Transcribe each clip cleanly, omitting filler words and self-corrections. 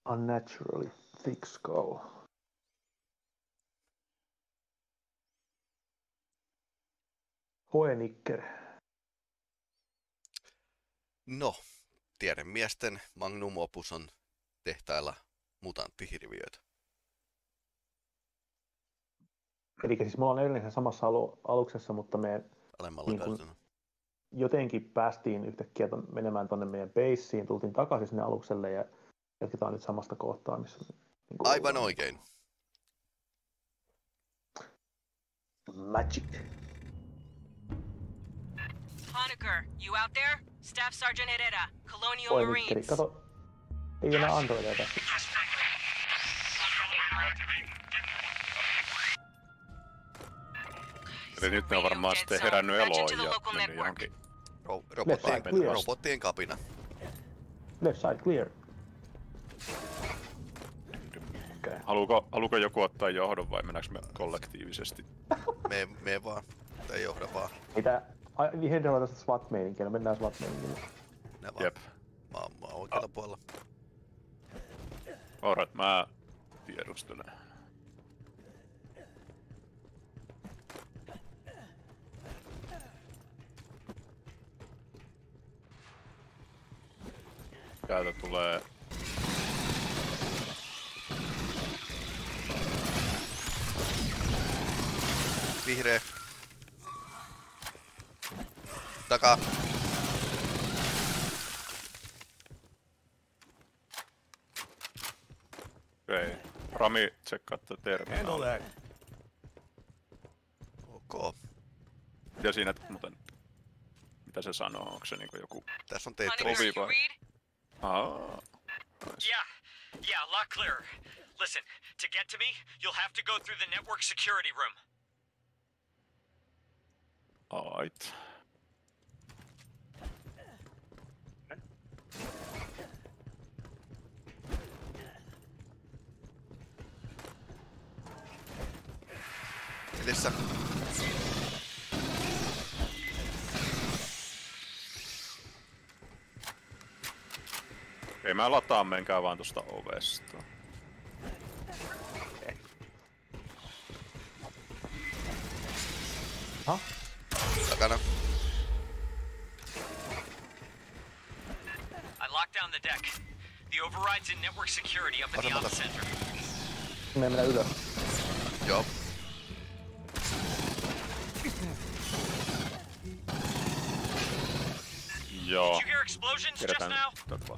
Unnaturally thick skull. Hoenikker. No, tiedemiesten magnum opus on tehtailla mutanttihirviöitä. Eli siis mulla on edelleen samassa aluksessa, mutta me niin kun, jotenkin päästiin yhtäkkiä menemään tuonne meidän baseen, tultiin takaisin sinne alukselle ja jatketaan nyt samasta kohtaa, missä niin aivan ollaan. Oikein. Magic. Honecker, you out there? Staff Sergeant Herrera, Colonial Marines. Kato, ei enää androideja tässä. Eli nyt ne on varmaan sitten herännyt eloon ja mennyt johonkin robottien kapina. Left side clear. Okay. Haluuko joku ottaa johdon vai mennäänkö me kollektiivisesti? Me vaan. Tai johda vaan. Mitä? Vihendellä tästä SWAT-meininkiä, mennään SWAT-meininkiä. Jep. Mä oon oikealla puolella. Alright, mä tiedustelen. Täältä tulee... Vihreä. Takaa. Okei. Rami, tsekkaa tätä terminaalia. Ok. Ja siinä muuten... Mitä se sanoo? Onko se niinku joku... Tässä on teitä ovi vai? Nice. Yeah, lock clear. Listen, to get to me, you'll have to go through the network security room. Alright. Edessä. Ei mä lataan, menkää vaan tosta ovesta. Takana. I locked down the deck. The override's in network security up in the ops center. Me mennään ylös. Joo. Joo. Did you hear explosions just now?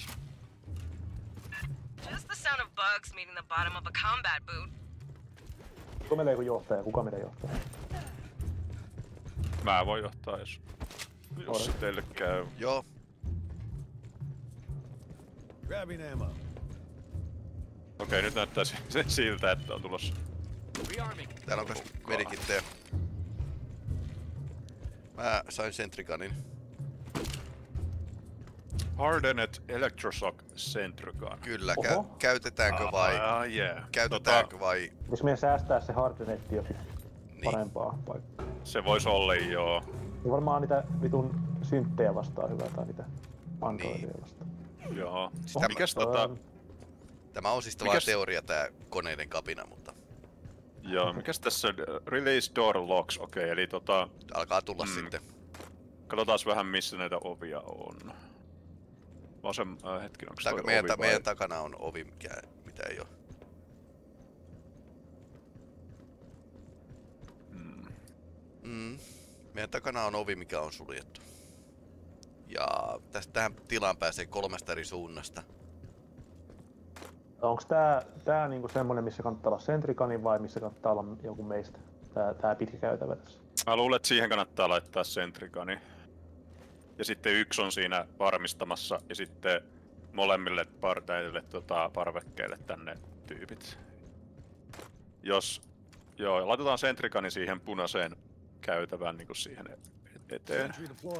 Just the sound of bugs meeting the bottom of a combat boot. Kuka meillä joku johtaja? Kuka meidän johtaja? Mä voin johtaa, jos se teille käy. Joo. Okei, nyt näyttää siltä, että on tulossa. Täällä on myös medikittejä. Mä sain Sentrikanin. Hardened Electroshock Centrican. Kyllä, käytetäänkö vai... Käytetäänkö vai... Jos meidän säästää se hardenetti jo parempaa paikkaa. Se vois olla joo. Niin varmaan niitä vitun synttejä vastaan hyvää tai niitä androideja vastaan. Joo. Mikäs Tämä on siis vaan teoria tää koneiden kapina, mutta... Joo, mikäs tässä Release Door Locks, okei, eli alkaa tulla sitten. Katsotaan vähän missä näitä ovia on. Hetki, onko toi meidän, ovi vai? Meidän takana on ovi, mitä ei oo. Meidän takana on ovi, mikä on suljettu. Ja tähän tilaan pääsee 3 eri suunnasta. Onks tää niinku semmonen, missä kannattaa olla Sentrikanin vai missä kannattaa olla joku meistä? Tää pitkä käytävä tässä. Mä luulen, että siihen kannattaa laittaa Sentrikani. Ja sitten yksi on siinä varmistamassa ja sitten molemmille parvekkeille tänne tyypit. Joo, laitetaan Sentrikani siihen punaiseen käytävään niinku siihen eteen.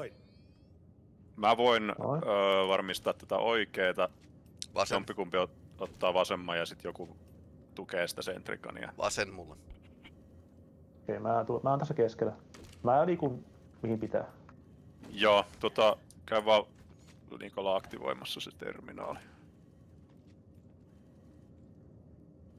Mä voin varmistaa tätä oikeeta. Jompikumpi ottaa vasemman ja sitten joku tukee sitä Sentrikania. Vasen mulle. Okei, mä oon tässä keskellä. Mä liikun mihin pitää. Joo, käy vaan Nikola aktivoimassa se terminaali.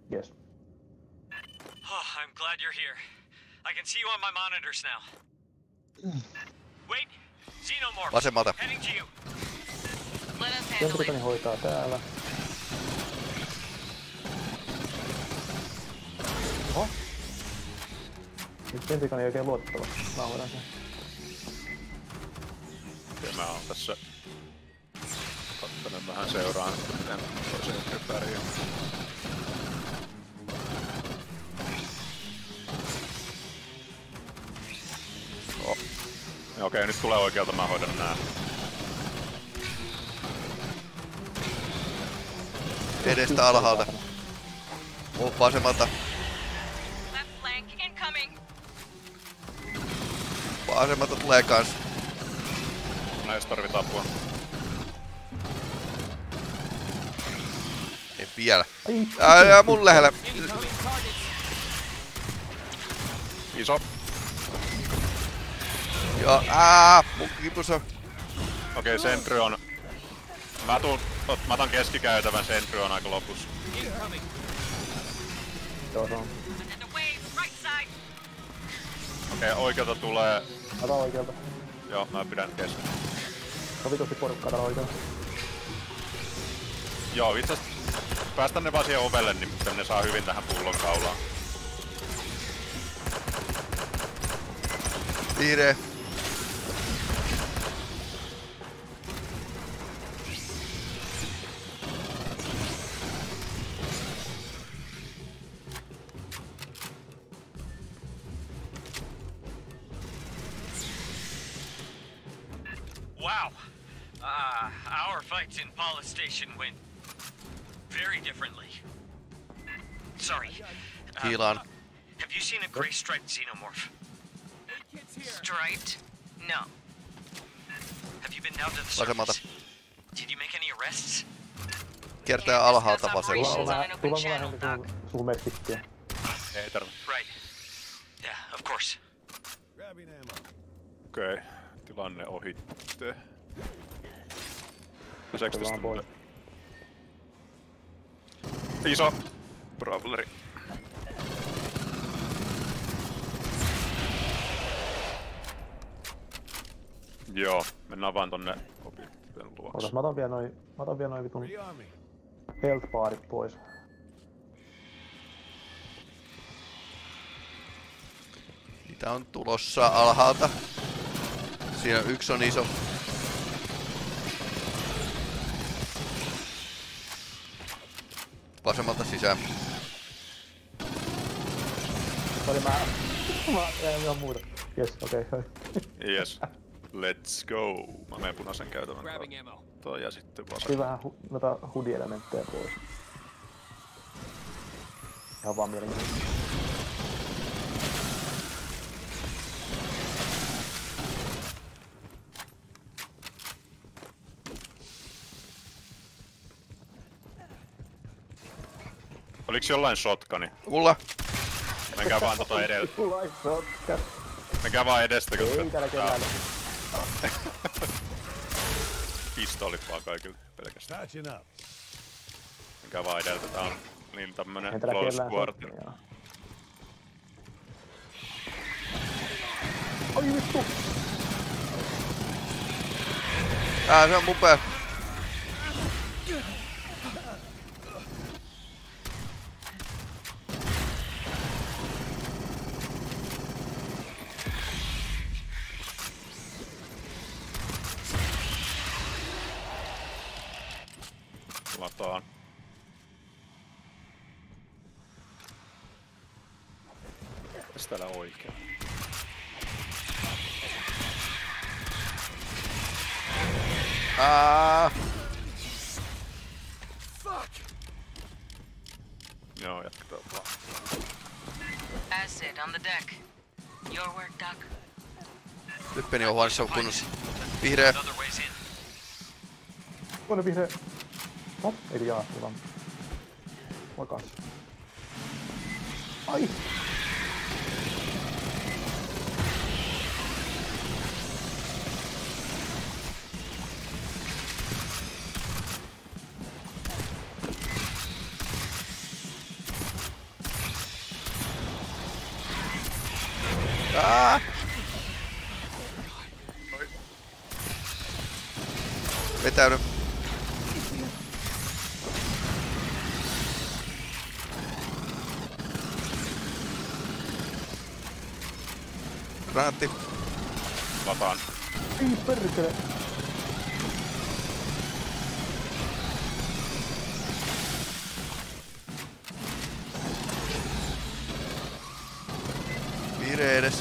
Yes. Oh, I'm glad you're here. I can see you on my monitors now. Wait, Xenomorph. Vasemmalta. Heading to you. Let us handle Sentrikani it. hoitaa täällä. Oho. Nyt Sentrikani ei oikein luotettava. Mä hoidan sen. Ja mä oon tässä kattonut vähän seuraan, miten toiseen pärjää. Okei, nyt tulee oikealta, mä hoidan nää. Edestä alhaalta. Vasemmalta. Left flank incoming. Vasemmalta tulee kans. Näistä tarvitaan apua. Ei vielä. Ää, mun lähellä. Iso. Joo, mun kipus on. Okei, Sentry on... Mä otan keskikäytävän, Sentry on aika lopussa. Joo, se on. Another wave, right side. Okei, oikealta tulee... Ota oikealta. Joo, mä pidän keski. Sovitusti porukkaa täällä oikealta. Joo, itse päästän ne vaan siihen ovelle, niin ne saa hyvin tähän pullonkaulaan. Vihreä. Wow. Our fights in Paula Station went very differently. Sorry. Hiilaan. Have you seen a gray striped xenomorph? Striped? No. Have you been down to the Vasemmalta. surface? Did you make any arrests? Kiertää alhaalta vasemmalla. Tulla mulla sun meksikkiä. Ei tarvi. Right. Yeah, of course. Okei, tilanne ohitte. Tullaan pois. Iso brawleri. Joo, mennään vaan tonne objektin luokse. Ootas, mä otan vielä noin vitun health barit pois. Niitä on tulossa alhaalta. Siinä yksi on iso. Vasemmalta sisään. Sori, mä jäin ihan muuta. Jes, okei. Yes. Let's go. Mä menen punaisen käytävän kautta ja sitten Tuli vasen. vähän noita hoodie-elementtejä pois. Ihan vaan mielenkiintoista. Oliks jollain shotguni? Mulla. Menkää vaan edellä. Mulla ei sotka. Menkää vaan edestä, koska... Ei täällä kellään. Pistoolit vaan kaikille pelkästään. Menkää vaan edeltä, tää on niin tämmönen close quarter. Ai vittu! Se on mun pää. Lataan. Mitäs täällä oikein? Joo, jatketaan vaan. Acid on the deck. Your work, Doc. Lyppeni on huoneessa on kunnossa. Vihreä. Other ways in. Toinen vihreä. No, ei jaa, hyvä. Moikas. Ai! Vetäydy. Granaatti. Lataan. Ei perkele. Vihreä edessä.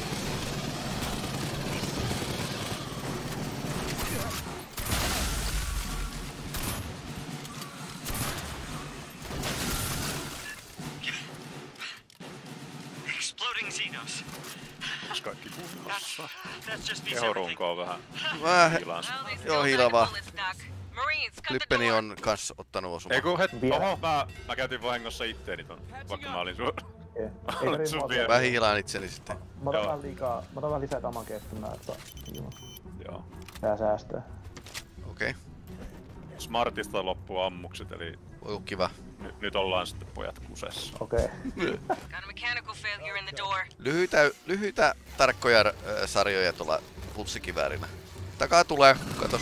Exploding Xenos. Onks kaikki kunnossa? That just beats everything. Kehorunko on vähän Vähän. hilaansa. Well, they still Joo, got hilavaa. bullets, Doc. Marines, cut the Lippeni door. on kans ottanut osumaan. Ei kun Vielä. oho, mä käytin vahingossa itteeni ton, vaikka mä olin sun... Ei Olet sun vielä. Mä hiilaan itseni sitten. Mä otan vähän lisää damakea, että mä Joo. tää säästää. Okei. Smartista loppuu ammukset, eli Oi kiva. nyt ollaan sitten pojat kusessa. Okei. Got a mechanical failure in the door. Lyhyitä tarkkoja sarjoja tuolla pulssikiväärinä. Takaa tulee, katos.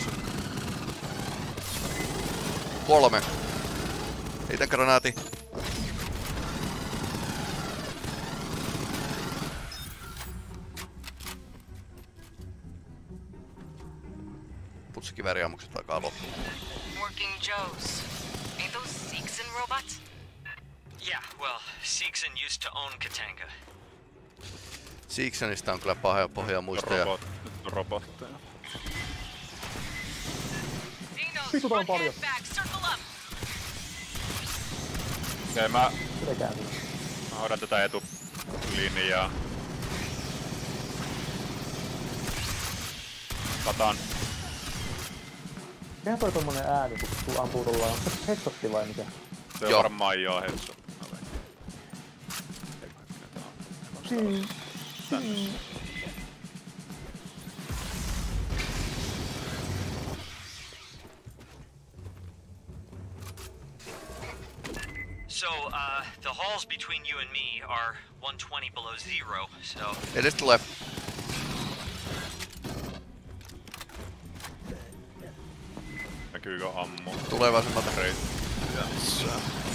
3. Heitä granaati. Pulssikivääriammukset alkaa loppuun. Working Joes. Ain't those Seegson robots? Yeah, well, Seegson used to own Katanga. Seegsonista on kyllä pohja muistoja. Robotteja. Xenos, Vittu, tää on front paljon. and back, circle up. Okei, mä Pidetään. hoidan tätä etulinjaa. Lataan. Eihän toi tommonen ääni, kun tuu ampuu tullaan. Onko se headshotti vai mikä? Se on Joo. varmaan joo headshot. So, the halls between you and me are 120 below zero, so... Edes tulee. Näkyykö ammu? Tulee vasemmalta. Reitti.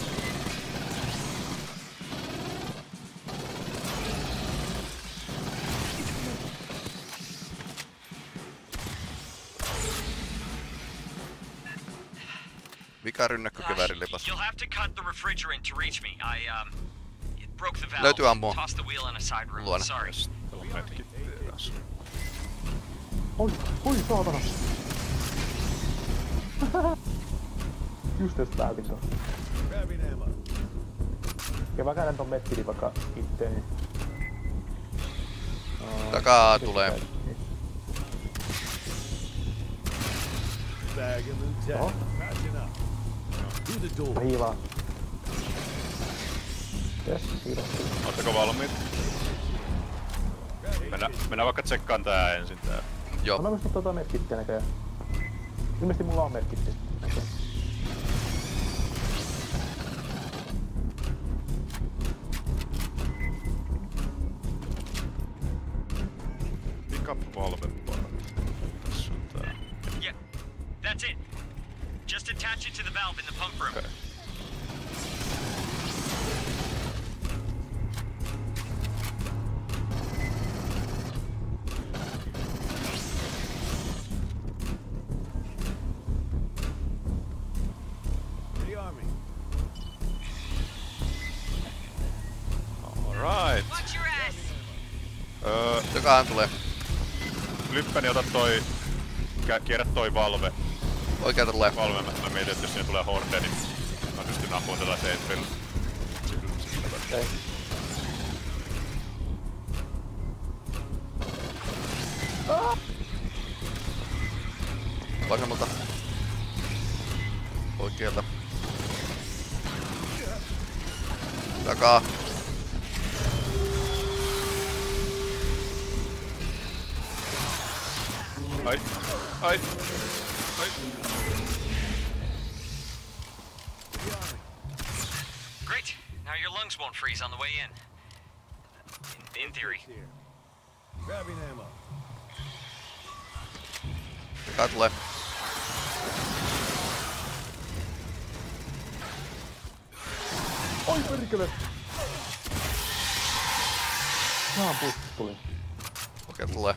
Vika rynnäkkökivääri lipas. You'll have to cut the refrigerant to reach me. It broke the valve. Löytyy ammua. Tossed the wheel in a side room. Luona. Sorry. Täällä on medkittiä kanssa. Oi saatana! Just jos päätin tuon. Ja mä käydän ton medkitin vaikka itteeni. Takaa tulee. Oho. Mä hiivaan. Jes, kiitos. Ootteko valmiit? Mennään vaikka tsekkaan tää ensin tää. No Joo. mä muistan tota medkittiä näköjään. Ilmeisesti mulla on medkitti. Pickup-valvepara. Tässä on tää. Yeah, that's it. Just attach it to the valve in the pump room. Okay. Alright. Watch your ass. Takaan tulee. Lyppäni, ota toi... Kierrä toi valve. Oikealta tulee. Valve, mä mietin, että jos siinä tulee horde, niin mä pystyn ampumaan tätä sentrillä. Ei. Vasemmalta. Oikealta. Takaa. Ai. Ai. Ai. Great. Now your lungs won't freeze on the way in. In theory. Tää tulee. Oi perkele! Naan pussi tuli. Okei, tulee.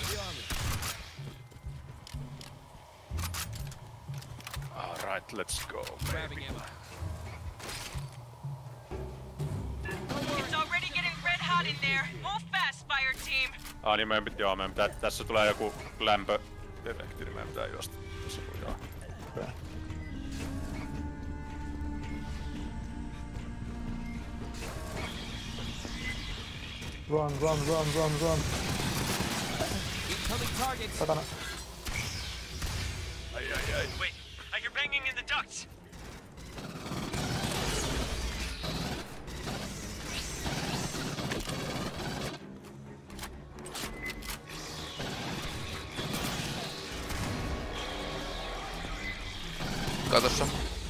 Alright, let's go, baby. It's already getting red hot in there. Move fast, fire team. Niin meidän pitää, tässä tulee joku lämpödetekti, niin meidän pitää juosta. Tässä lujaa. Okay. Run. Satana. Wait, I hear banging in the ducts. Katossa.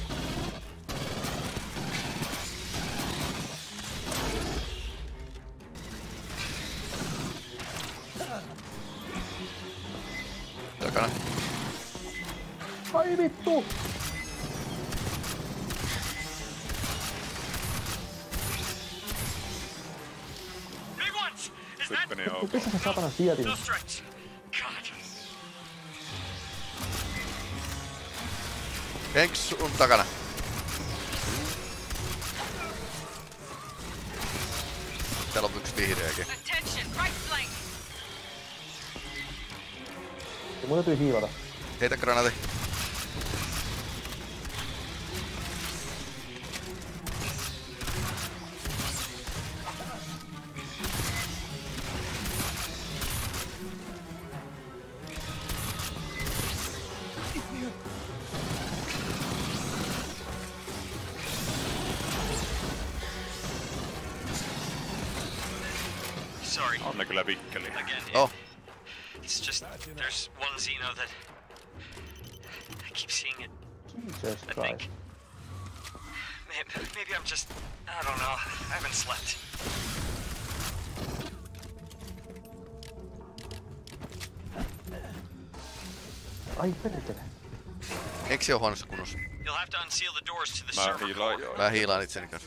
Takana. Ai vittu! Big ones! Is that Ykkönen on ok. Missä se satana sietin? no strikes? God. Henks sun takana. Täällä on yksi vihreäkin. Attention, right flank. Ja mun täytyy hiilata. Heitä granaati. Sorry. On ne kyllä vikkeli. Again, Oh, it's just there's one Xeno that I keep seeing it. Jesus I Christ. think maybe I'm just I don't know. I haven't slept. Ai perkele. Henksi on huonossa kunnossa. You'll have to unseal the doors to the Mä server hiilaan core. joo. Mä hiilaan itseni kanssa.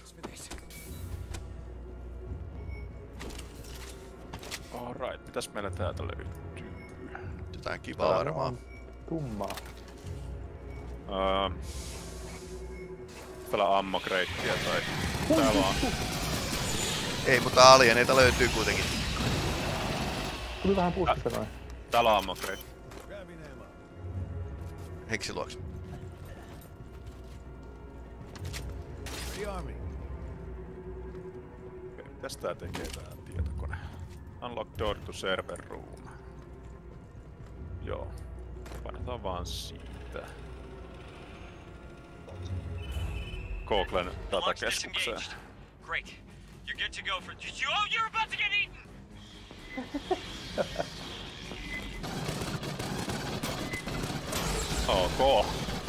Alright, mitäs meillä täältä löytyy? Jotain kivaa varmaan. On tummaa. Pelaa ammokreittiä tai... Täällä on... Ei, mutta alieneita löytyy kuitenkin. Tuli vähän puskista noin. Täällä on ammokreitti. Henksi luokse. Okei, mitäs tää tekee tää tietokone? Unlock door to server room. Joo. Painetaan vaan siitä. Googlen Launch datakeskukseen. disengaged. Great. You're good to go for. Oh, you're about to get eaten. Ok.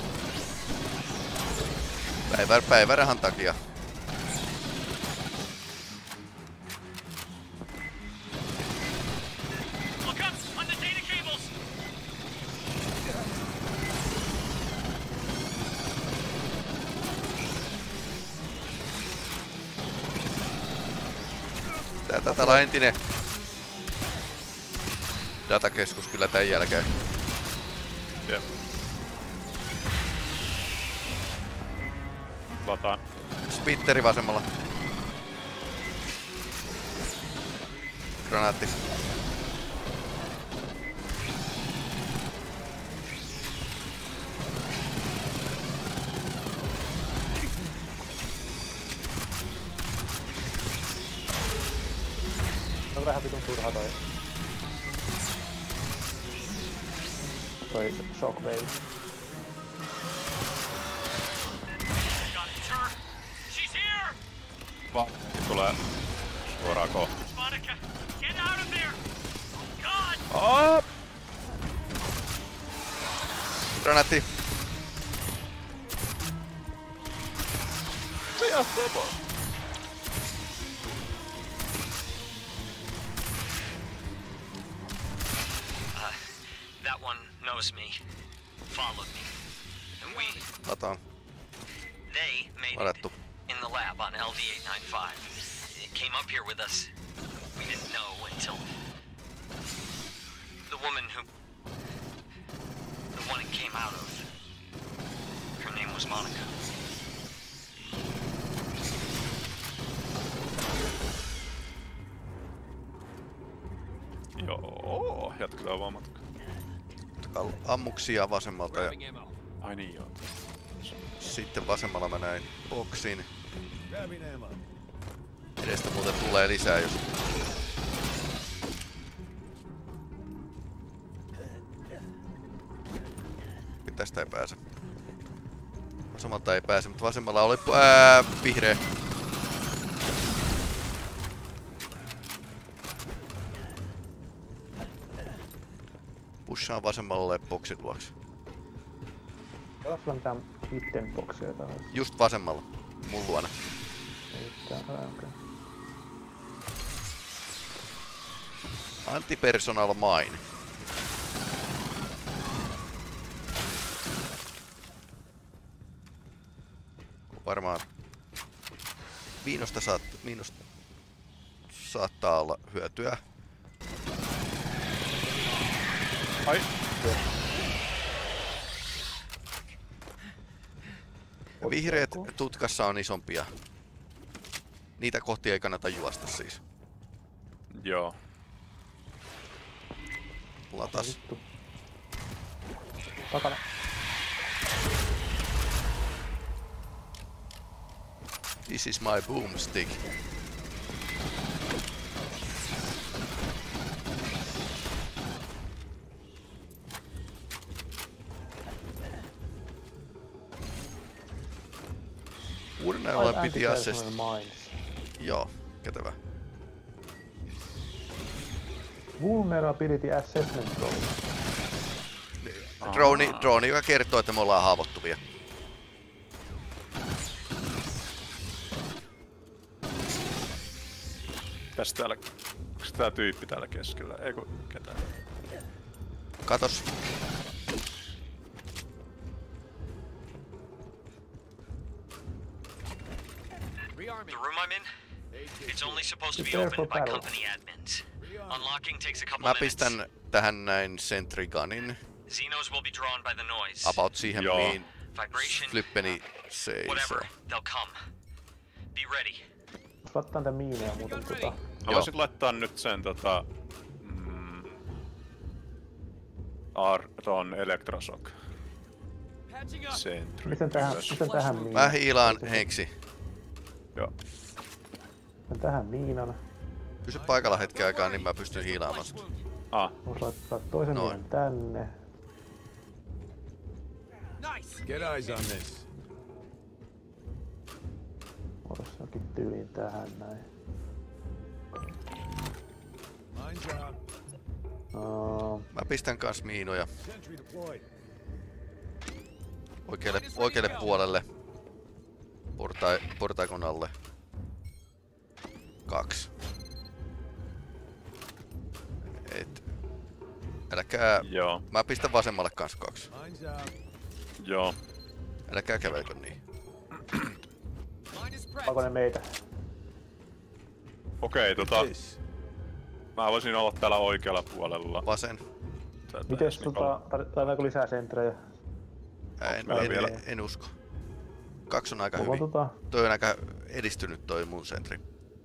Päivärahan takia. Look up on the data cables. Täällä on entinen datakeskus kyllä tän jälkeen. Jep. Lataan. Spitteri vasemmalla. Granaatti. On vähän vitun turha toi shockwave. Got it, sir. She's here. Tulee suoraan kohta. Monica, get out of there. God. Oh! Granaatti. was me. Followed me. And they made it in the lab on LD-895. It came up here with us. We didn't know until the woman who the one it came out of. Her name was Monica. Joo, jatketaan vaan matkaa. Ammuksia vasemmalta ja ai niin joo. sitten vasemmalla mä näin boksin. Edestä muuten tulee lisää, jos... Tästä ei pääse. Vasemmalta ei pääse, mutta vasemmalla oli vihreä. Pushaan vasemmalle boksin luokse. Oletko sulla mitään hidden boksia tai? Just vasemmalla. Mun luona. Okay. Anti-personal mine. Varmaan miinosta saattaa olla hyötyä. Ai. Vihreät tutkassa on isompia. Niitä kohti ei kannata juosta siis. Joo. Mulla taas. Takana. This is my boomstick. Uudennäköllä piti assist. Joo, kätevä. Vulnerability assessment drone. Drone, joka kertoo, että me ollaan haavoittuvia. Tässä täällä... Onks tää tyyppi täällä keskellä? Eiku ketään? Katos. The room I'm in, it's only supposed to be opened by company admins. Unlocking takes a couple Mä minutes. pistän tähän näin sentry gunin. Xenos will be drawn by the noise. About siihen mihin Vibration. flippeni seisoo. Whatever, they'll come. Be ready. Laittaa niitä miineja muuten Haluaisit laittaa nyt sen ton Electroshock. Sentry. Miten tähän miinaan? Mä hiilaan Henksi. Joo. Miten tähän miinaan? Pysy paikalla hetken aikaa, niin mä pystyn hiilaamaan sut. Voisi laittaa toisen miinan tänne. Get eyes on this. Otas jokin tyyliin tähän näin. Mä pistän kans miinoja. Oikealle puolelle. Portaikon alle. 2. Älkää... Joo. Mä pistän vasemmalle kans 2. Joo. Älkää kävelkö niin. Onko ne meitä? Okei, mä voisin olla täällä oikealla puolella. Vasen. Mites tarvitaanko lisää sentrejä? En usko. 2 on aika hyvin. Toi on aika edistynyt toi mun sentri.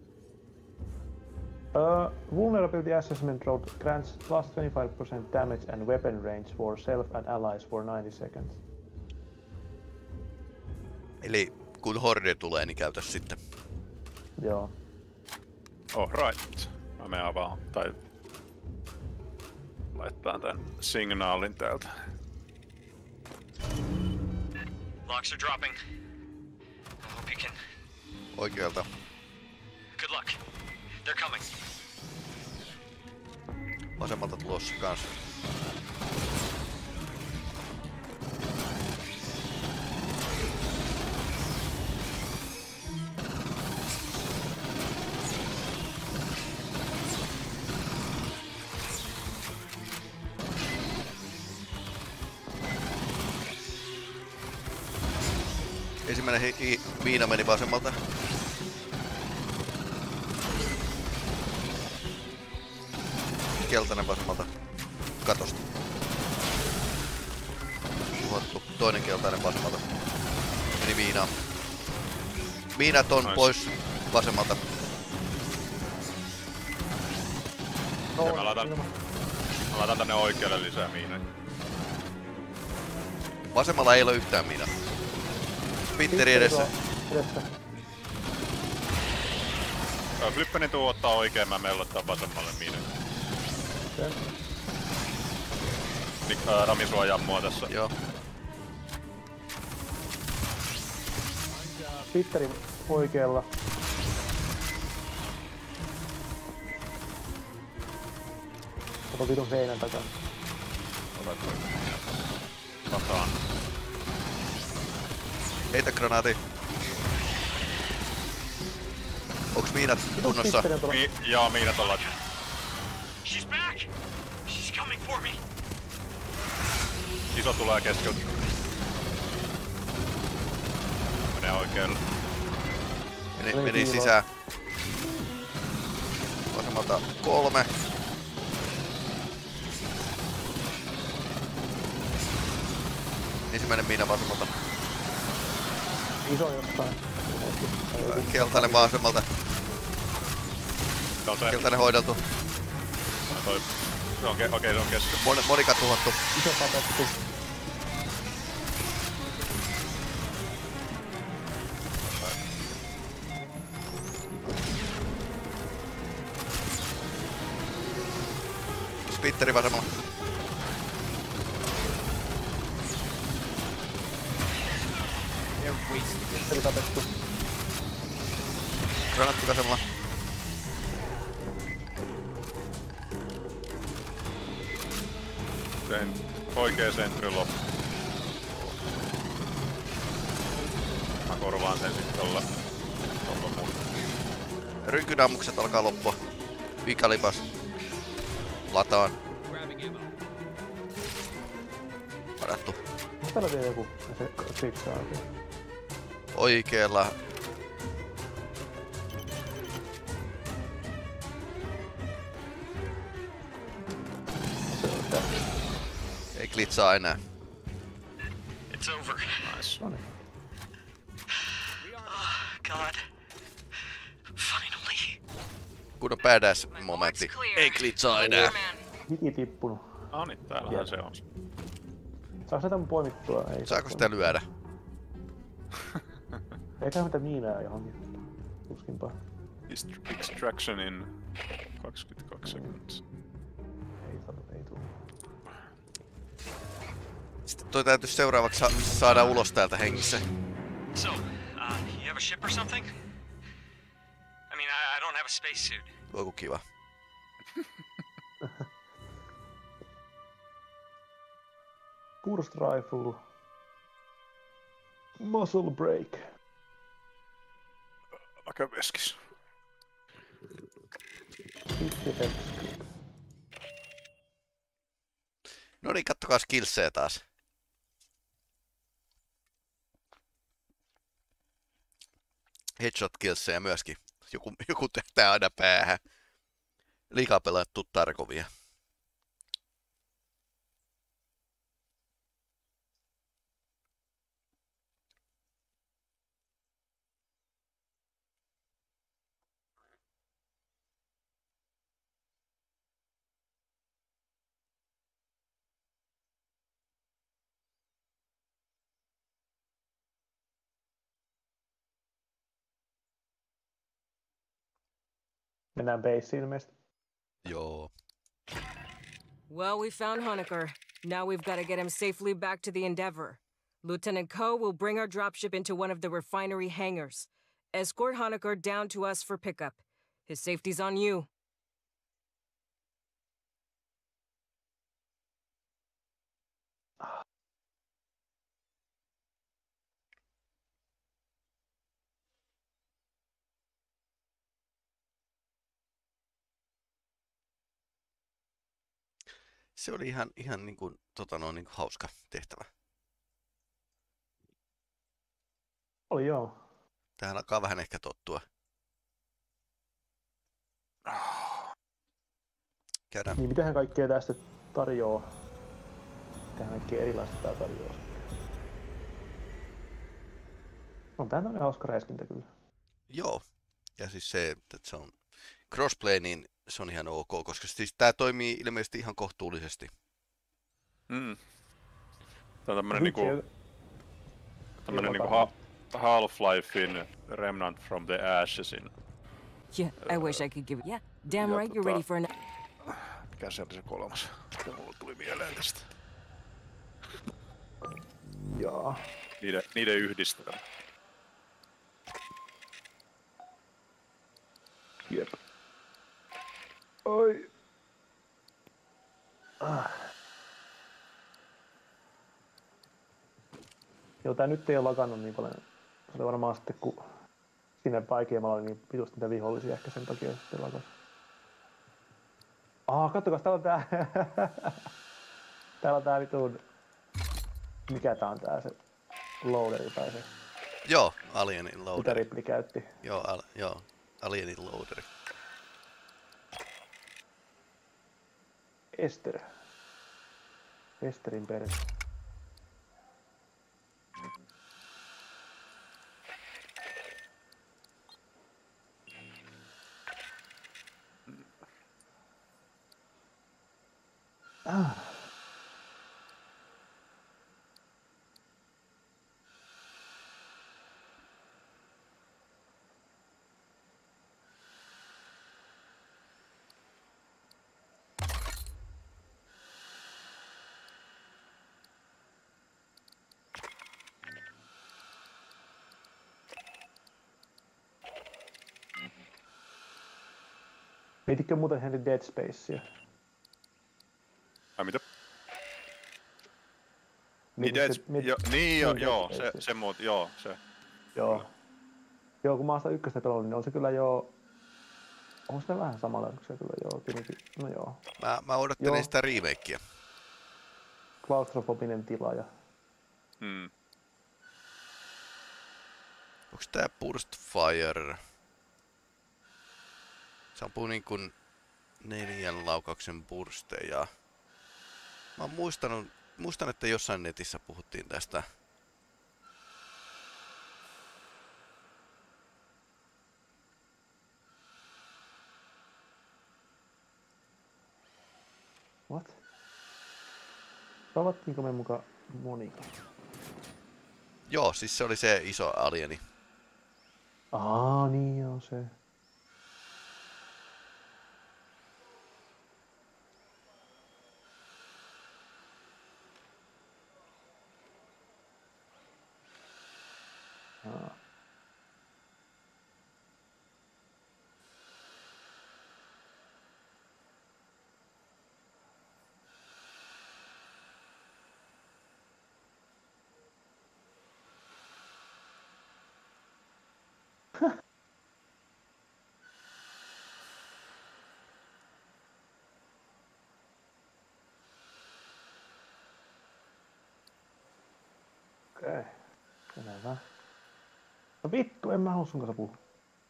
Vulnerability assessment road grants plus 25% damage and weapon range for self and allies for 90 seconds. Eli kun horde tulee, niin käytä sitten. Joo. Alright. Mä menen avaan, tai laittaa tän signaalin täältä. Locks are dropping. I hope you can. Oikealta. Good luck. They're coming. Vasemmalta tulossa kans. Ensimmäinen miina meni vasemmalta. Keltainen vasemmalta katosta. Tuhottu. Toinen keltainen vasemmalta. Meni miinaan. Miinat on pois vasemmalta. Mä laitan tänne oikealle lisää miinoja. Vasemmalla ei ole yhtään miinaa. Spitteri edessä. Flippeni tuu ottaa oikein, mä mellottaa vasemmalle miinoja. Rami suojaa mua tässä. Joo. Spitteri oikealla. Kato vitun seinän takana. Kataan. Heitä granaati. Onks miinat kunnossa? Joo, miinat on laitettu. She's back! She's coming for me! Iso tulee keskeltä. Menee oikealle. Meni sisään. Vasemmalta 3. Ensimmäinen miina vasemmalta. Iso jostain. Keltainen vasemmalta. Keltainen hoideltu. Okei, se on kesken. Monika tuhottu. Iso tapettu. Spitteri vasemmalla. Spitteri tapettu. Granatti vasemmalla. Tein oikea sentry loppu. Mä korvaan sen sit tolla mun. Rynkydammukset alkaa loppua. Vikalipas. Lataan. Padattu. Täällä vielä joku siksaa. Oikeella. Ei glitsaa enää. It's over. Nice. Oh, God. Finally. Kunnon badass momentti. Ei glitsaa enää. Hiki tippunut. No niin, täällähän se on. Saako sitä mun poimittua? Ei Saako sitä lyödä? Eikä mitä miinaa johonkin. Tuskinpa. Extraction in 22 sekuntia. Ei tuu. Sitten toi täytyisi seuraavaksi saada ulos täältä hengissä. So, you have a ship or something? I mean, I don't have a spacesuit. Voiku kiva. Burst rifle. Muscle break. Aika veskis. No niin, kattokaa skillsejä taas. Headshot killsejä myöskin. Joku tehtää aina päähän. Liikaa pelattu Tarkovia. Mennään baseen ilmeisesti. Joo. Well, we found Honecker. Now we've got to get him safely back to the Endeavor. Lieutenant Ko will bring our dropship into one of the refinery hangars. Escort Honecker down to us for pickup. His safety's on you. Se oli ihan niin kuin, niin kuin hauska tehtävä. Oli joo. Tähän alkaa vähän ehkä tottua. Käydään. Niin mitähän kaikkea tästä tarjoaa? Mitähän kaikkea erilaista tää tarjoaa? On tää tämmönen hauska räiskintä kyllä. Joo. Ja siis se, että se on crossplay, niin se on ihan ok, koska siis tää toimii ilmeisesti ihan kohtuullisesti. Tää on tämmönen niinku Half-Lifein Remnant from the Ashesin. Yeah, I wish I could give. Yeah, damn right you're ready for an. Mikä se oli se kolmas? Mulla tuli mieleen tästä. Jaa. Niiden yhdistelmä. Jep. Oi. Joo, tää nyt ei ole lakannut niin paljon. Se oli varmaan sitten, kun siinä vaikeammalla oli niin vitusti niitä vihollisia ehkä sen takia sitten lakas. Kattokas, täällä on tää... täällä on tää vitun... Mikä tää on tää se loaderi tai se... Joo, Alienin loaderi. Mitä Ripley käytti. Joo, Alienin loaderi. Ester. Esterin perhe. Mietitkö muuten Henry Dead Spacea? Ai mitä? Se. Joo, kun mä oon sitä ykköstä pelannut, niin on se kyllä joo... On se vähän samalla, kun se kyllä joo, tietenkin. No joo. Mä odottelen sitä remakea. Klaustrofobinen tila ja... Onks tää Burst Fire? Se ampuu niin kuin 4 laukauksen bursteja. Mä muistan, että jossain netissä puhuttiin tästä. What? Tavattiinko me muka Monika? Joo, siis se oli se iso alieni. Niin joo se. Okei. Selvä. No vittu, en mä halua sun kanssa puhua.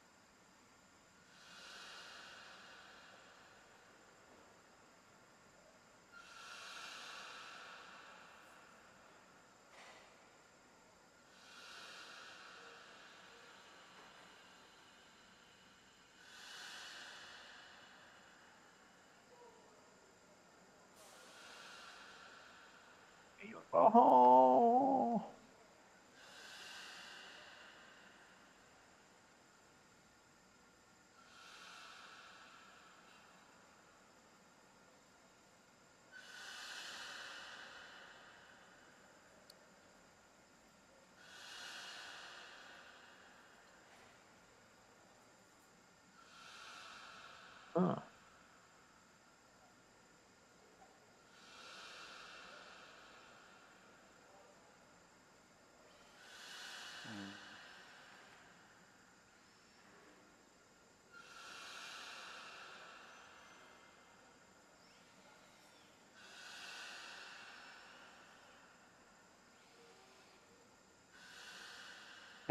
Ei oo pahaa.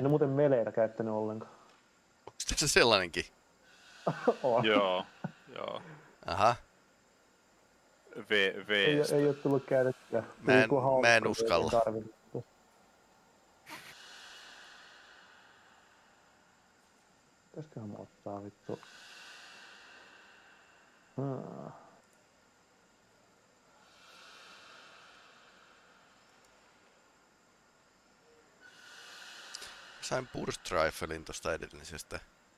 En ole muuten meleitä käyttänyt ollenkaan. Onko se sellainenkin? Joo. Aha. Ei ole tullut käytettyä. Mä en uskalla. Pitäisiköhän mä ottaa vittu? Sain Burst Riflein tosta edellisestä.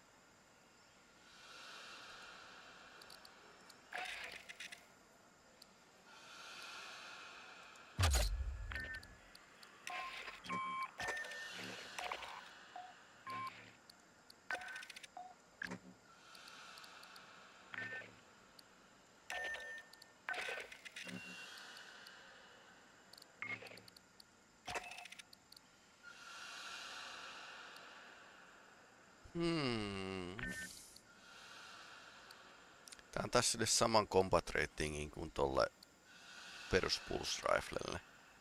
Tää on tässä sille saman combat ratingin kuin tolle perus Pulse Riflelle.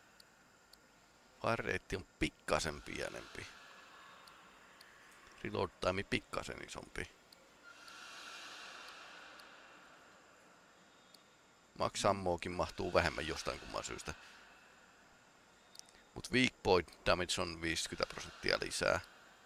Fire rate on pikkasen pienempi. Reload time pikkasen isompi. Max ammoakin mahtuu vähemmän jostain kumman syystä. Mut weak point damage on 50% lisää.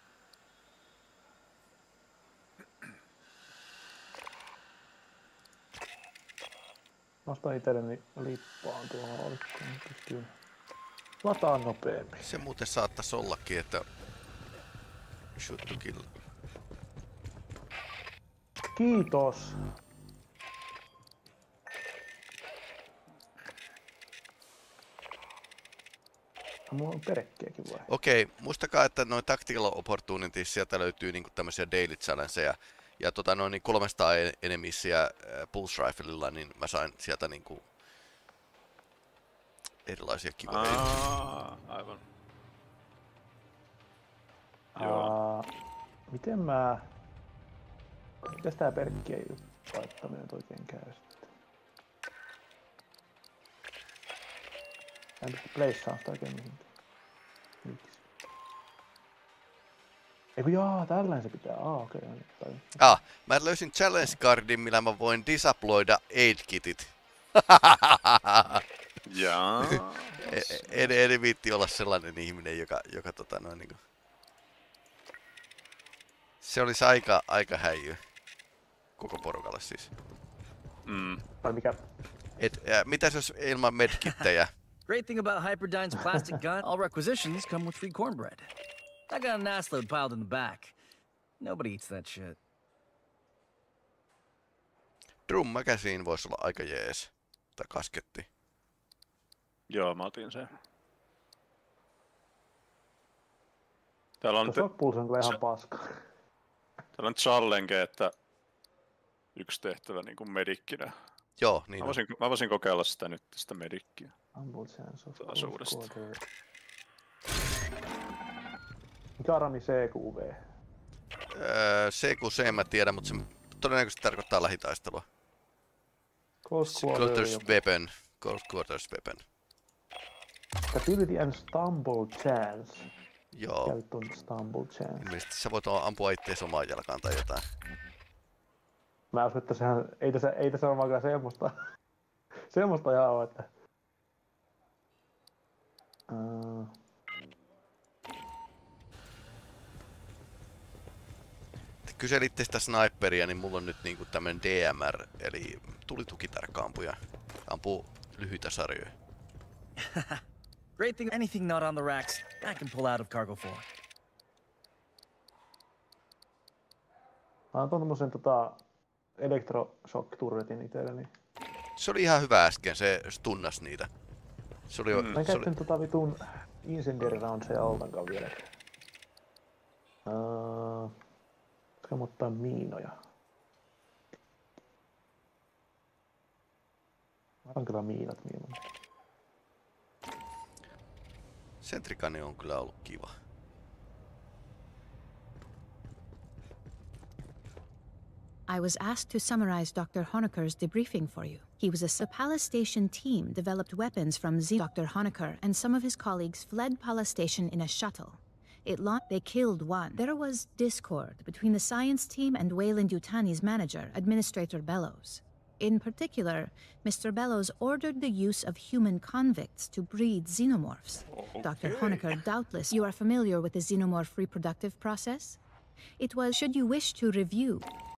Nostan itselleni lippaan tuohon olikkoon, niin pystyy lataan nopeammin. Se muuten saattaisi ollakin, että shoot to kill. Kiitos! Mulla on perekkiäkin vai? Okei, muistakaa, että noin tactical opportunities sieltä löytyy niinku tämmösiä daily challengeja. Ja niin 300 enemisiä Pulse Riflella, niin mä sain sieltä niinku erilaisia kivoja. Aivan. Mitäs tää perkkien laittaminen oikein käy sitten? En pysty pleissaan sitä oikein mihinkään. Miksi? Eiku jaa, tällainen se pitää. Okei. Mä löysin challenge cardin, millä mä voin disabloida aid kitit. Jaa. En viitti olla sellainen ihminen, joka niinku... Se olisi aika häijy. Koko porukalle siis. Tai mikä? Mitäs jos ilman medkittejä? Great thing about Hyperdyne's plastic gun, all requisitions come with free cornbread. I got an ass load piled in the back. Nobody eats that shit. Drummakäsiin voisi olla aika jees. Tai kasketti. Joo, mä otin sen. Täällä on... Pulse on kyllä ihan paska. Täällä on challenge, että yksi tehtävä niinku medikkinä. Joo, niin mä voisin kokeilla sitä nyt, sitä medikkiä. Taas uudestaan. Mikä on rami CQV? CQC mä tiedän, mutta se todennäköisesti tarkoittaa lähitaistelua. Close quarters weapon. Stability and stumble chance. Joo. Käyt on stumble chance. Ilmeisesti sä voit ampua ittees omaan jalkaan tai jotain. Mä uskon, että sehän, ei tässä varmaan kyllä semmoista ihan ole, että... Kyselitte sitä sniperia, niin mulla on nyt niinku tämmönen DMR, eli tulitukitarkka-ampuja. Ampuu lyhyitä sarjoja. Great thing, anything not on the racks, I can pull out of cargo for. Mä antan tommosen elektroshock-turretin itselleni. Se oli ihan hyvä äsken, se stunnas niitä. Se oli mä en käyttänyt vitun incendiary roundsia ollenkaan vielä. Koska mä ottaa miinoja. Mä otan kyllä miinat mieluummin. Sentrikani on kyllä ollut kiva. I was asked to summarize Dr. Honecker's debriefing for you. He was the Palace Station team developed weapons from Dr. Honecker and some of his colleagues fled Palace Station in a shuttle. They killed one. There was discord between the science team and Weyland-Yutani's manager, Administrator Bellows. In particular, Mr. Bellows ordered the use of human convicts to breed xenomorphs. Okay. Dr. Honecker, doubtless you are familiar with the xenomorph reproductive process? It was, should you wish to review,